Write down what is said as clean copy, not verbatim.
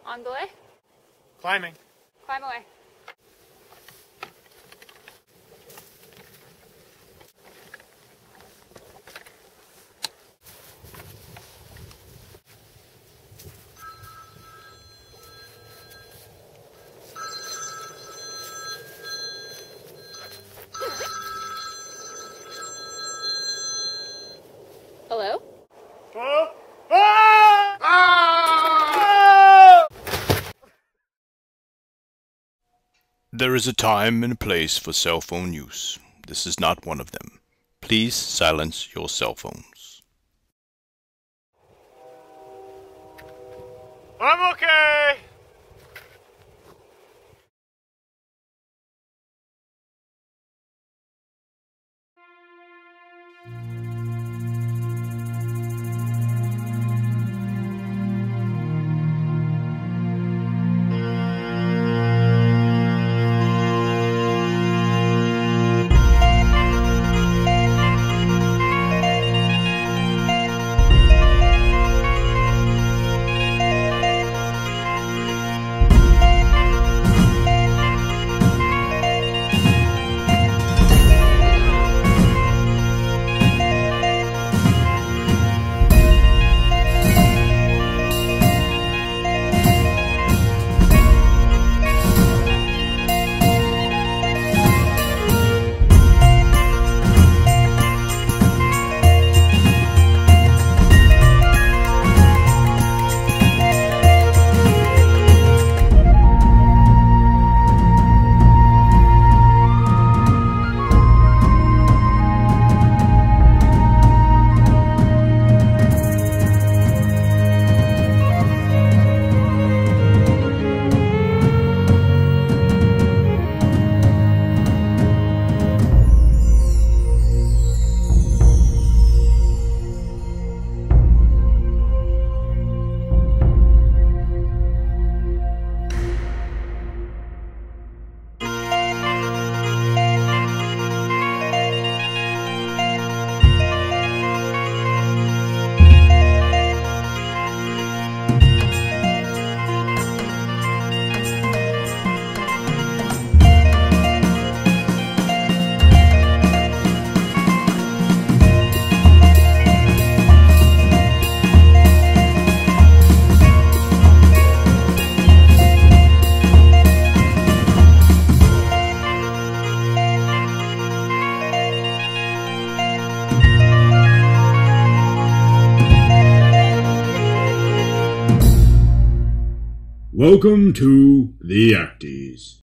On belay. Climbing. Climb away. Hello? Hello? Ah! Ah! There is a time and a place for cell phone use. This is not one of them. Please silence your cell phones. I'm okay. Welcome to the ACCTies.